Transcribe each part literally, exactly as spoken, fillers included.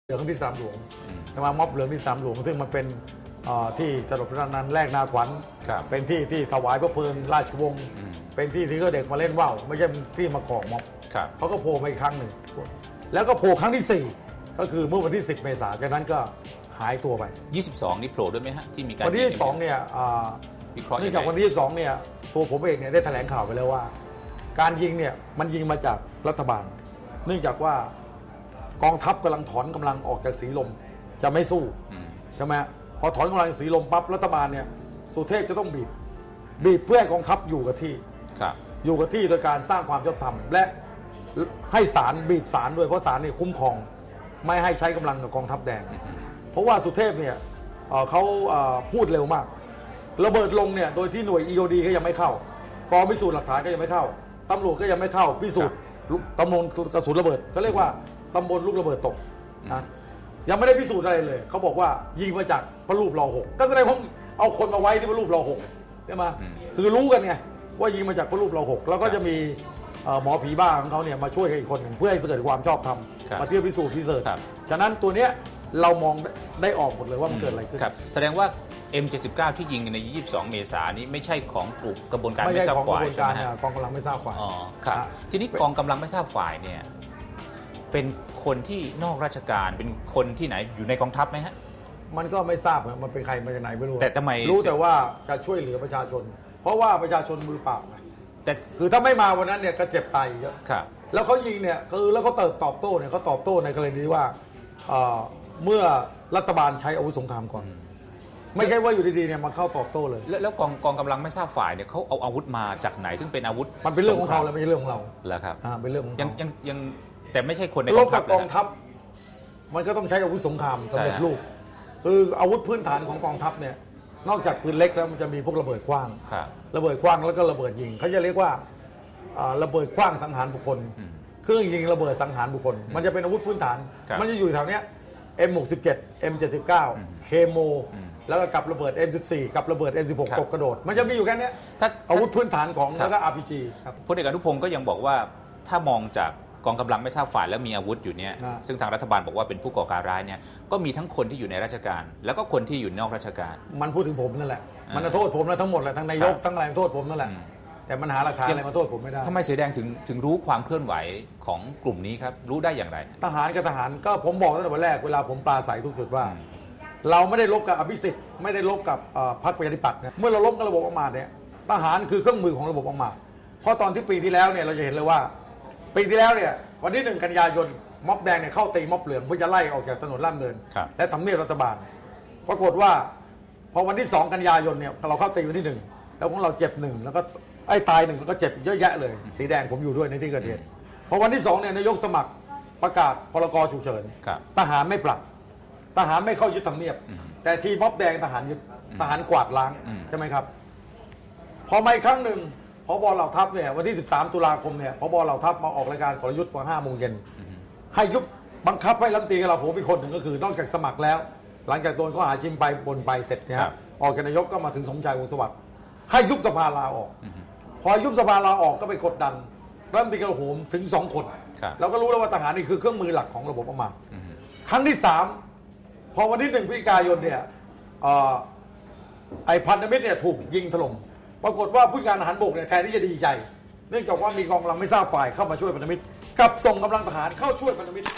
เหลืองที่สนามหลวงมาม็อบเหลืองที่สนามหลวงซึ่งมันเป็นที่ถนนพระนันแรกนาขวัญเป็นที่ที่ถวายพระเพลิงราชวงศ์เป็นที่ที่เขาเด็กมาเล่นว่าวไม่ใช่ที่มาก่อม็อบเขาก็โผล่มาอีกครั้งหนึ่งแล้วก็โผล่ครั้งที่สี่ก็คือเมื่อวันที่สิบเมษายนจากนั้นก็หายตัวไปยี่สิบสองนี่โผล่ด้วยไหมฮะที่มีการวันที่ยี่สิบสองเนี่ยเนื่องจากวันที่ยี่สิบสองเนี่ยตัวผมเองเนี่ยได้แถลงข่าวไปแล้วว่าการยิงเนี่ยมันยิงมาจากรัฐบาลเนื่องจากว่ากองทัพกำลังถอนกำลังออกจากศรีลมจะไม่สู้ใช่ไหมพอถอนกำลังศรีลมปั๊บรัฐบาลเนี่ยสุเทพจะต้องบีบบีบเพื่อให้กองทัพอยู่กับที่อยู่กับที่โดยการสร้างความยุติธรรมและให้ศาลบีบศาลด้วยเพราะศาลนี่คุ้มครองไม่ให้ใช้กำลังกับกองทัพแดงเพราะว่าสุเทพเนี่ยเขาพูดเร็วมากระเบิดลงเนี่ยโดยที่หน่วย อี โอ ดี ก็ยังไม่เข้ากองพิสูจน์หลักฐานก็ยังไม่เข้าตำรวจก็ยังไม่เข้าพิสูจน์ตำรวจกระสุนระเบิดเขาเรียกว่าตำบลลูกระเบิดตกนะยังไม่ได้พิสูจน์อะไรเลยเขาบอกว่ายิงมาจากพระรูปรอหกก็แสดงว่าเอาคนมาไว้ที่พระรูปรอหกใช่ไหมคือรู้กันไงว่ายิงมาจากพระรูปรอหกแล้วก็จะมีหมอผีบ้าของเขาเนี่ยมาช่วยกันอีกคนหนึ่งเพื่อให้เกิดความชอบธรรมมาเทียบพิสูจน์พิเศษฉะนั้นตัวเนี้ยเรามองได้ออกหมดเลยว่ามันเกิดอะไรขึ้นแสดงว่า เอ็ม เจ็ดสิบเก้า ที่ยิงในยี่สิบสองเมษายนนี้ไม่ใช่ของกลุ่มกระบวนการไม่ทราบฝ่ายใช่ไหมกองกำลังไม่ทราบฝ่ายอ๋อครับทีนี้กองกำลังไม่ทราบฝ่ายเนี่ยเป็นคนที่นอกราชการเป็นคนที่ไหนอยู่ในกองทัพไหมฮะมันก็ไม่ทราบมันเป็นใครมาจากไหนไม่รู้แต่ทำไมรู้แต่ว่าจะช่วยเหลือประชาชนเพราะว่าประชาชนมือเปล่าไงแต่คือถ้าไม่มาวันนั้นเนี่ยก็เจ็บตายเยอะครับแล้วเขายิงเนี่ยคือแล้วเขาเติบตอบโต้เนี่ยเขาตอบโต้ในกรณีว่าเมื่อรัฐบาลใช้อาวุธสงครามก่อนไม่ใช่ว่าอยู่ดีๆเนี่ยมาเข้าตอบโต้เลยแล้วกองกองกำลังไม่ทราบฝ่ายเนี่ยเขาเอาอาวุธมาจากไหนซึ่งเป็นอาวุธมันเป็นเรื่องของเขาแล้วไม่ใช่เรื่องของเราเหรอครับอ่าเป็นเรื่องของยังยังยังแต่ไม่ใช่คนในกองทัพกองทัพมันก็ต้องใช้อาวุธสงครามสำเร็จรูปคืออาวุธพื้นฐานของกองทัพเนี่ยนอกจากปืนเล็กแล้วมันจะมีพวกระเบิดขว้างระเบิดขว้างแล้วก็ระเบิดยิงเขาจะเรียกว่าระเบิดขว้างสังหารบุคคลเครื่องยิงระเบิดสังหารบุคคลมันจะเป็นอาวุธพื้นฐานมันจะอยู่แถวเนี้ย เอ็ม หกสิบเจ็ด เอ็ม เจ็ดสิบเก้า เคโมแล้วก็กับระเบิด เอ็ม สิบสี่ กับระเบิด เอ็ม สิบหก ตกกระโดดมันจะมีอยู่แค่นี้อาวุธพื้นฐานของแล้วก็ อาร์ พี จี ครับพลเอกอนุพงศ์ก็ยังบอกว่าถ้ามองจากกองกำลังไม่ทราบฝ่ายแล้วมีอาวุธอยู่เนี่ยซึ่งทางรัฐบาลบอกว่าเป็นผู้ก่อการร้ายเนี่ยก็มีทั้งคนที่อยู่ในราชการแล้วก็คนที่อยู่นอกราชการมันพูดถึงผมนั่นแหละมันจะโทษผมแล้วทั้งหมดแหละทั้งนายกทั้งอะไรโทษผมนั่นแหละแต่มันหาหลักฐานอะไรมาโทษผมไม่ได้ทำไมเสือแดงถึงถึงรู้ความเคลื่อนไหวของกลุ่มนี้ครับรู้ได้อย่างไรทหารกับทหารก็ผมบอกตั้งแต่วันแรกเวลาผมปราศัยทุกจุดว่าเราไม่ได้ลบกับอภิสิทธิ์ไม่ได้ลบกับพรรคประชาธิปัตย์เมื่อเราลบกับระบบอำมาตย์เนี่ยทหารคือเครื่องมือของระบบอำมาตย์เพราะตอนที่ปีที่แล้วเนี่ยเราจะเห็นเลยว่าปีที่แล้วเนี่ยวันที่หนึ่งกันยายนม็อบแดงเนี่ยเข้าตีม็อบเหลืองเพื่อจะไล่ออกจากถนนลาดเนินและทำเนียบรัฐบาลปรากฏว่าพอวันที่สองกันยายนเนี่ยเราเข้าตีวันที่หนึ่งแล้วของเราเจ็บหนึ่งแล้วก็ไอ้ตายหนึ่งแล้วก็เจ็บเยอะแยะเลยสีแดงผมอยู่ด้วยในที่เกิดเหตุพอวันที่สองเนี่ยนายกสมัครประกาศพรกฉุกเฉินทหารไม่ปรับทหารไม่เข้ายึดทำเนียบแต่ที่ม็อบแดงทหารยึดทหารกวาดล้างใช่ไหมครับพอมาอีกครั้งหนึ่งผบ.เหล่าทัพเนี่ยวันที่สิบสามตุลาคมเนี่ยผบ.เหล่าทัพมาออกรายการสรยุทธ์ตอนห้าโมงเย็นให้ยุบบังคับให้รัฐมนตรีกลาโหมอีกคนหนึ่งก็คือนอกจากสมัครแล้วหลังจากโดนข้อหาชิมไปบนไปเสร็จเนี่ยออกจากนายกก็มาถึงสมชายวงศ์สวัสดิ์ให้ยุบสภาลาออกพอยุบสภาลาออกก็ไปกดดันรัฐมนตรีกลาโหมถึงสองคนเราก็รู้แล้วว่าทหารนี่คือเครื่องมือหลักของระบบอำมาตย์ครั้งที่สามพอวันที่หนึ่งพฤศจิกายนเนี่ยไอ้พันธมิตรเนี่ยถูกยิงถล่มปรากฏว่าผู้การทหารบกเนี่ยแทนที่จะดีใจเนื่องจากว่ามีกองกำลังไม่ทราบฝ่ายเข้ามาช่วยพันธมิตรกับส่งกำลังทหารเข้าช่วยพันธมิตร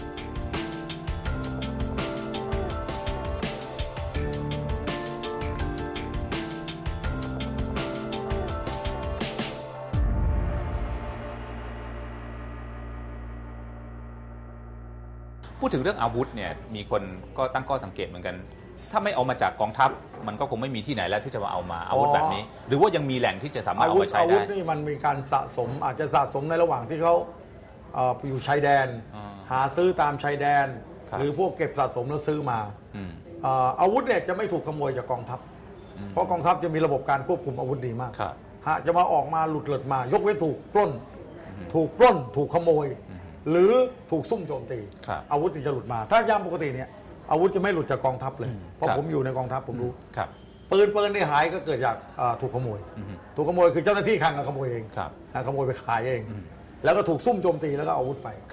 พูดถึงเรื่องอาวุธเนี่ยมีคนก็ตั้งข้อสังเกตเหมือนกันถ้าไม่เอามาจากกองทัพมันก็คงไม่มีที่ไหนแล้วที่จะมาเอามาอาวุธแบบนี้หรือว่ายังมีแหล่งที่จะสามารถเอามาใช้ได้อาวุธนี่มันมีการสะสมอาจจะสะสมในระหว่างที่เขาอยู่ชายแดนหาซื้อตามชายแดนหรือพวกเก็บสะสมแล้วซื้อมาอาวุธเนี่ยจะไม่ถูกขโมยจากกองทัพเพราะกองทัพจะมีระบบการควบคุมอาวุธดีมากหากจะมาออกมาหลุดหลุดมายกเว้นถูกปล้นถูกปล้นถูกขโมยหรือถูกซุ่มโจมตีอาวุธจะหลุดมาถ้ายามปกติเนี่ยอาวุธจะไม่หลุดจากกองทัพเลยเพราะผมอยู่ในกองทัพผมรู้ปืนปืนที่หายก็เกิดจากถูกขโมยถูกขโมยคือเจ้าหน้าที่คลังขโมยเองขโมยไปขายเองแล้วก็ถูกซุ่มโจมตีแล้วก็อาวุธไป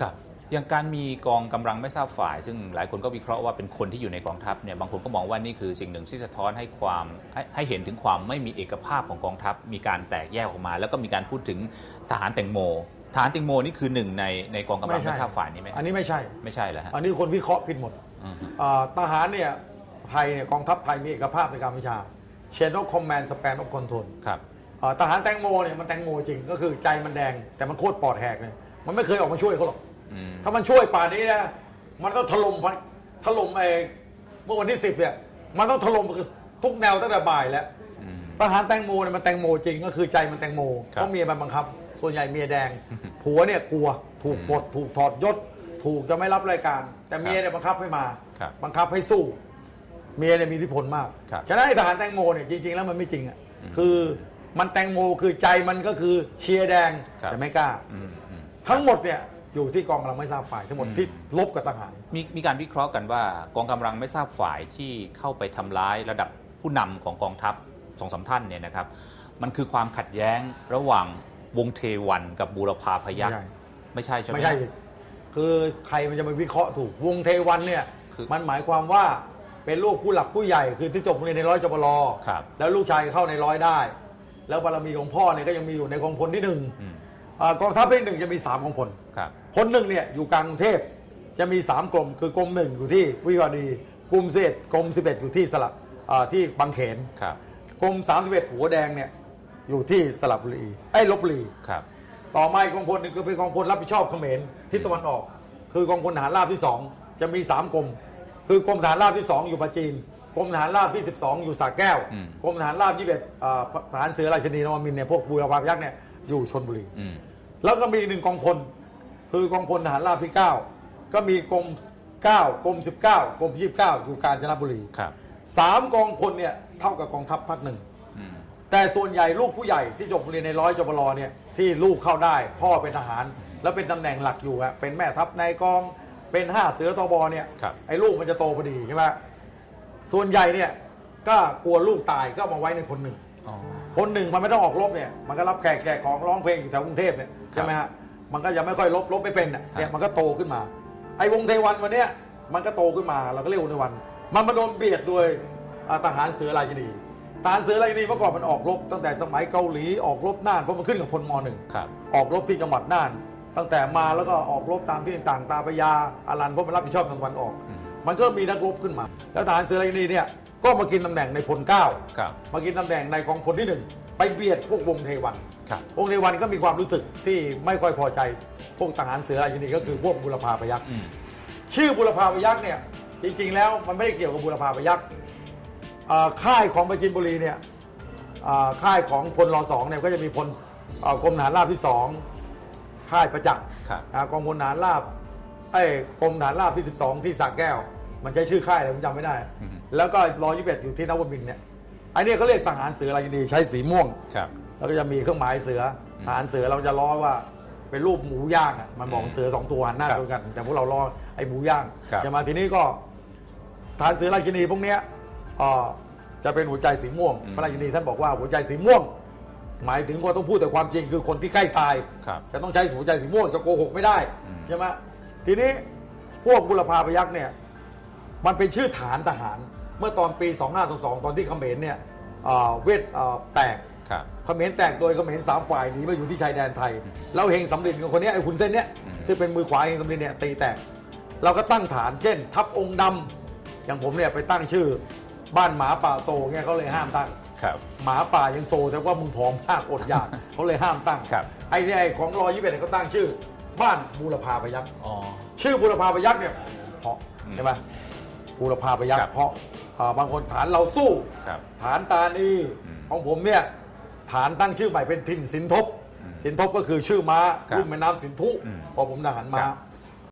อย่างการมีกองกำลังไม่ทราบฝ่ายซึ่งหลายคนก็วิเคราะห์ว่าเป็นคนที่อยู่ในกองทัพเนี่ยบางคนก็มองว่านี่คือสิ่งหนึ่งที่สะท้อนให้ความให้ให้เห็นถึงความไม่มีเอกภาพของกองทัพมีการแตกแยกออกมาแล้วก็มีการพูดถึงทหารแตงโมทหารแตงโมนี่คือหนึ่งในในกองกำลังไม่ทราบฝ่ายนี้ไหมอันนี้ไม่ใช่ไม่ใช่เหรอฮะอันนี้คนวิเคราะห์ผิดหมดทหารเนี่ยไทยเนี่ยกองทัพไทยมีเอกภาพในการบัญชา Chain of Command Span of Control ครับทหารแตงโมเนี่ยมันแตงโมจริงก็คือใจมันแดงแต่มันโคตรปอดแหกเลยมันไม่เคยออกมาช่วยเขาหรอกถ้ามันช่วยป่านนี้นะมันต้องถล่มถล่มไอ้เมื่อวันที่สิบเนี่ยมันต้องถล่มทุกแนวตั้งแต่บ่ายแล้วทหารแตงโมเนี่ยมันแตงโมจริงก็คือใจมันแตงโมเพราะเมียมันบังคับส่วนใหญ่เมียแดงผัวเนี่ยกลัวถูกปลดถูกถอดยศถูกจะไม่รับรายการแต่เมียเนี่ยบังคับให้มาบังคับให้สู้เมียเนี่ยมีอิทธิพลมากฉะนั้นทหารแตงโมเนี่ยจริงๆแล้วมันไม่จริงอ่ะคือมันแตงโมคือใจมันก็คือเชียร์แดงแต่ไม่กล้าทั้งหมดเนี่ยอยู่ที่กองกำลังไม่ทราบฝ่ายทั้งหมดที่ลบกับทหารมีมีการวิเคราะห์กันว่ากองกำลังไม่ทราบฝ่ายที่เข้าไปทำร้ายระดับผู้นำของกองทัพสองสามท่านเนี่ยนะครับมันคือความขัดแย้งระหว่างวงเทวันกับบูรพาพยัคฆ์ไม่ใช่ใช่ไหมไม่ใช่คือใครมันจะมาวิเคราะห์ถูกวงเทวันเนี่ยมันหมายความว่าเป็นลูกผู้หลักผู้ใหญ่คือที่จบโรงเรียนในร้อยจบลแล้วลูกชายเข้าในร้อยได้แล้วบารมีของพ่อเนี่ยก็ยังมีอยู่ในกองพลที่หนึ่งกองทัพที่หนึ่งจะมีสามกองพลคนหนึ่งเนี่ยอยู่กลางกรุงเทพจะมีสามกรมคือกรมหนึ่งอยู่ที่วิภาวดีกรมสิบเอ็ดกรมสิบเอ็ดอยู่ที่สระที่บางเขนกรมสามสิบเอ็ดหัวแดงเนี่ยอยู่ที่สระบุรีไอ้ลพบุรีต่อมากองพลหนึ่งคือเป็นกองพลรับผิดชอบเขมรทิศตะวันออกคือกองพลทหารราบที่สองจะมีสามกรมคือกรมทหารราบที่สองอยู่ปราจีนกรมทหารราบที่สิบสองอยู่สระแก้วกรมทหารราบยี่สิบเอ็ดทหารเสือราชินีนวมินทร์เนี่ยพวกบูรพาพยัคฆ์เนี่ยอยู่ชลบุรีแล้วก็มีหนึ่งกองพลคือกองพลทหารราบที่เก้าก็มีกรมเก้ากรมสิบเก้ากรมยี่สิบเก้าอยู่กาญจนบุรีสามกองพลเนี่ยเท่ากับกองทัพภาคหนึ่งแต่ส่วนใหญ่ลูกผู้ใหญ่ที่จบเรียนในร้อยจบลเนี่ยที่ลูกเข้าได้พ่อเป็นทหารแล้วเป็นตำแหน่งหลักอยู่ฮะเป็นแม่ทัพนายกองเป็นห้าเสือตบเนี่ยไอ้ลูกมันจะโตพอดีใช่ไหมส่วนใหญ่เนี่ยก็กลัวลูกตายก็มาไว้ในคนหนึ่งคนหนึ่งมันไม่ต้องออกรบเนี่ยมันก็รับแขกแขกของร้องเพลงอยู่แถวกรุงเทพเนี่ยใช่ไหมฮะมันก็ยังไม่ค่อยลบลบไม่เป็นเนี่ยมันก็โตขึ้นมาไอ้วงเทวันวันเนี้ยมันก็โตขึ้นมาเราก็เรียกวงเทวันมันมาโดนเบียดโดยทหารเสือราชินีทหารเสือราชินีเมื่อก่อนมันออกรบตั้งแต่สมัยเกาหลีออกรบน่านเพราะมันขึ้นกับพลม.หนึ่งออกรบที่จังหวัดน่านตั้งแต่มาแล้วก็ออกรบตามที่ต่างๆตาพยาอารันเพราะมันรับผิดชอบทางตะวันออกมันก็มีนักรบขึ้นมาแล้วทหารเสือราชินีเนี่ยก็มากินตำแหน่งในพลเก้ามากินตำแหน่งในกองพลที่หนึ่งไปเบียดพวกวงเทวันวงเทวันก็มีความรู้สึกที่ไม่ค่อยพอใจพวกทหารเสือราชินีก็คือพวกบูรพาพยัคฆ์ชื่อบูรพาพยัคฆ์เนี่ยจริงๆแล้วมันไม่ได้เกี่ยวกับบูรพาพยัคฆ์ค่ายของปราจีนบุรีเนี่ยค่ายของพลรอสองเนี่ยก็จะมีพลกรมทหารราบที่สองค่ายประจักษ์กองพลทหารราบไอ้กรมทหารราบที่สิบสองที่สระแก้วมันใช้ชื่อค่ายอะไรผมจำไม่ได้แล้วก็ร้อยยี่สิบเอ็ดอยู่ที่นวมินทร์เนี่ยไอ้นี่เขาเรียกทหารเสือราชินีใช้สีม่วงแล้วก็จะมีเครื่องหมายเสือทหารเสือเราจะล้อว่าเป็นรูปหมูย่างอ่ะมันบอกเสือสองตัวหันหน้าชนกันแต่พวกเราล้อไอ้หมูย่างจะมาทีนี้ก็ทหารเสือราชินีพวกเนี้ยจะเป็นหัวใจสีม่วงพระราชินีท่านบอกว่าหัวใจสีม่วงหมายถึงว่าต้องพูดแต่ความจริงคือคนที่ใกล้ตายจะต้องใช้หัวใจสีม่วงจะโกหกไม่ได้ใช่ไหมทีนี้พวกบุรพาพยัคฆ์เนี่ยมันเป็นชื่อฐานทหารเมื่อตอนปีสองห้าสองสองตอนที่เขมรเนี่ยเวทแตกเขมรแตกโดยเขมรสามฝ่ายหนีมาอยู่ที่ชายแดนไทยแล้วเฮงสำริดคนนี้ไอ้ขุนเส้นเนี่ยที่เป็นมือขวาเฮงสำริดเนี่ยตีแตกเราก็ตั้งฐานเช่นทัพองค์ดำอย่างผมเนี่ยไปตั้งชื่อบ้านหมาป่าโซเนี่ยเขาเลยห้ามตั้งหมาป่ายังโซแต่ว่ามึงผอมมากอดอยากเขาเลยห้ามตั้งไอ้เนี่ยของรอยี่สิบเอ็ดเขาตั้งชื่อบ้านบูรพาพยัคฆ์ชื่อบูรพาพยัคฆ์เนี่ยเพราะใช่ไหมบูรพาพยัคฆ์เพราะบางคนฐานเราสู้ฐานตานีของผมเนี่ยฐานตั้งชื่อใหม่เป็นถิ่นสินทบสินทบก็คือชื่อม้ารุ่นแม่น้ำสินธุพอผมทหารม้า